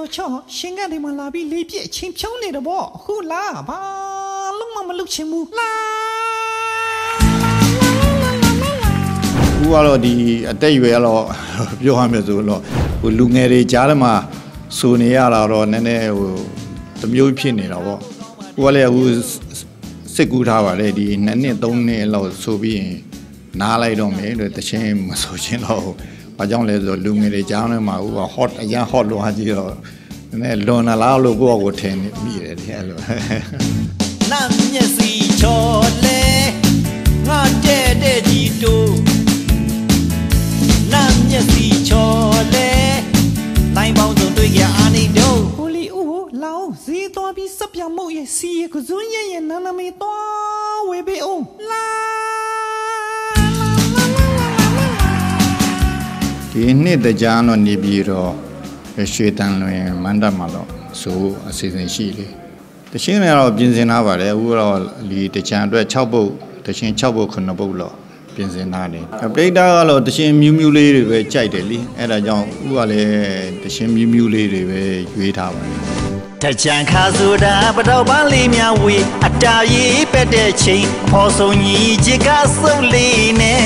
cho xin nghe đi mà là bị lấy bịa chim cháu này đó bỏ hú la ba lúc mà lúc chim mu la hú alo đi tây về alo biểu ham về rồi lo lúc nghe đi chả mà số này alo nên tụi mình phiền này đó hú alo hú sức cú tháo vào đây đi nên tông này lo số bị nã lại đó mấy rồi tất nhiên mà số chuyện lo và trong này rồi lúc nghe đi chả mà hú hot ya hot luôn hả chứ rồi nên lo na lao lo của thèn bị đấy thế rồi nam nhẹ si cho lê ngã đê đê đi đâu nam nhẹ si cho lê tay bao giờ tôi nghe anh đi đâu Holy lao gì to bị sắp nhà mộ ye si của dối ye na na mi to we be la thì nét để cho nó đi bì rồi suy tăng rồi mang ra mà lo số xây dựng xí điแต่เช่นเราเป็นเส้นหน้าไปเลยว่าเราลีแต่เช่นด้วยชาวบุแต่เช่นชาวบุคนละบุเราเป็นเส้นหน้าเลยแต่เด็กๆเราแต่เช่นมิวเลยไปใจเด็ดเลยไอ้เราจังว่าเลยแต่เช่นมิวเลยไปยุยท่าไปแต่จังข้าสุดาปะดาวบ้านลีเมียวีอัตตายีเป็ดเดชิงพอส่งยีจิกาสุลีเน่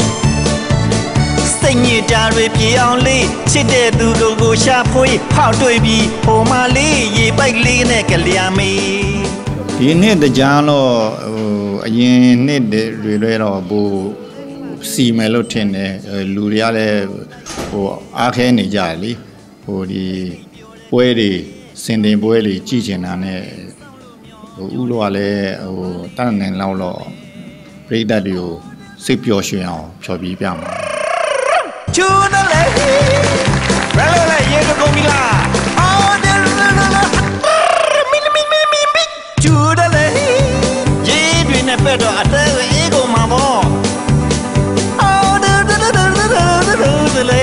สิ่งนี้จารย์เพียงลีชิดเดดูกูชาพุยเผาด้วยบีโอมาลียีไปลีเน่กะเลียมีဒီနေ့တကြံတော့အရင်နှစ်တွေတော့ဘူစီမယ်လို့ထင်တယ်လူတွေကလည်းအားခဲနေကြတယ်လीဒီပွဲတွေစင်တင်ပွဲတွေကြည့်ချင်တာနဲ့ဥလောကလည်းတန်းနေလောက်တော့ပြိတ္တတွေကိုစိတ်ပျော်ရွှင်အောင်ဖြော်ပြပြမှာချူနလေဘယ်လိုလဲရေကုန်ပြီလားအော်တယ်မီချူနလေရေတွေနဲ့ပဲတော့အတဲအေးကုန်မှာပေါ့အော်တယ်လေ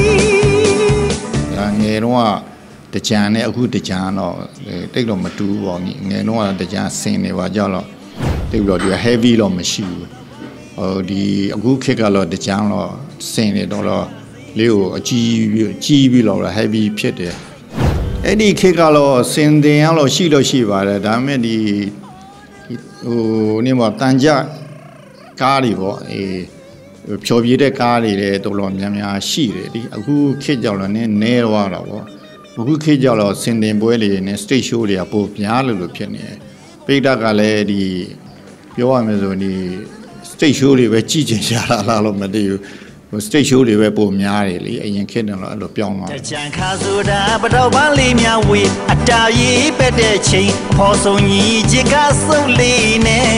ငယ်တော့တကြံနဲ့အခုတကြံတော့တိတ်တော့မတူဘူးပေါ့ငယ်တော့တကြံဆင်နေပါကြောက်တော့တိတ်တော့ဒီ heavy တော့မရှိဘူးဒီအခုခေတ်ကတော့တကြံတော့ဆင်နေတော့လေးကိုအကြီးပြီးတော့ heavy ဖြစ်တယ်အဲ့ဒီခေတ်ကတော့ဆင်တင်ရတော့ရှိပါတယ်ဒါပေမဲ့ဒီနေမှာတန်ကြကားတွေပေါ့ဖြော်ပြတဲ့ကားတွေလည်းတော်တော်များရှိတယ်ဒီအခုခေတ်ကြောင့်လည်းနည်းသွားတာပေါ့အခုခေတ်ကြောင့်တော့ဆင်တင်ပွဲတွေနဲ့ stage show တွေကပိုများလို့ဖြစ်နေတယ်ပိဋကကလည်းဒီပြောရမယ်ဆိုဒီ stage show တွေပဲကြည့်ချင်ကြတာလားလို့မသိဘူးstage show တွေပဲပိုများတယ်လေအရင်ခေတ်တော့အဲ့လိုပြောင်းသွားတယ်ကြံခါဆိုတာပတော့ပန်းလေးများဝေအတားရေးပဲ့တဲ့ချိန်ဖော်ဆုံးကြီးချစ်ကစုပ်လေးနဲ့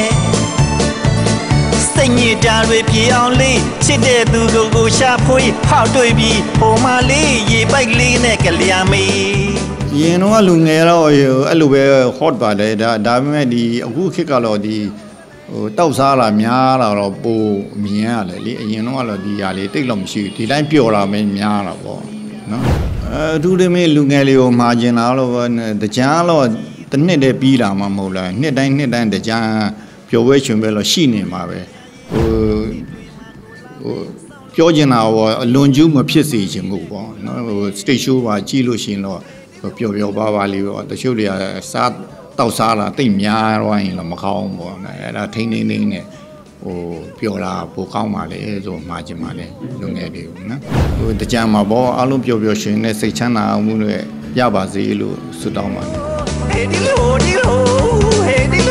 စိတ်ညစ်တာတွေပြေအောင်လေးချစ်တဲ့သူကိုရှာဖွေဟောက်တွေ့ပြီးဟိုမလေးရေပိုက်လေးနဲ့ကလျာမီရင်တော့လူငယ်တော့အဲ့လိုပဲ hot ပါတယ်ဒါပေမဲ့ဒီအခုခေတ်ကတော့ဒီတောက်စားလာများလာတော့ပိုမြင်ရတယ်လေအရင်တော့ဒီဟာလေးတိတ်တော့မရှိဘူးဒီတိုင်းပျော်လာမင်းများတာပေါ့နော်အထူးသဖြင့်လူငယ်လေးကိုမှာကျင်လာတော့တကြံတော့တစ်နှစ်တည်းပြီးလာမှာမဟုတ်လားနှစ်တိုင်းတကြံပျော်ပွဲရှင်ပဲလို့ရှိနေမှာပဲပြောချင်တာပေါ့အလွန်ကျူးမဖြစ်စေချင်ဘူးပေါ့နော်stage show ပါကြည့်လို့ရှိရင်တော့ပျော်ပါလေးပေါ့တချို့တွေကစားတောက်စားလာတိတ်များတော့ရင်တော့မကောင်းဘူးပေါ့အဲ့ဒါထိန်းနဲ့ပျော်လာပိုကောင်းပါလေဆိုမှာချင်ပါလေလူငယ်တွေကိုနော်တကြံမှာပေါ့အလုံးပျော်ရွှင်နဲ့စိတ်ချမ်းသာမှုတွေရပါစေလို့ဆုတောင်းပါတယ်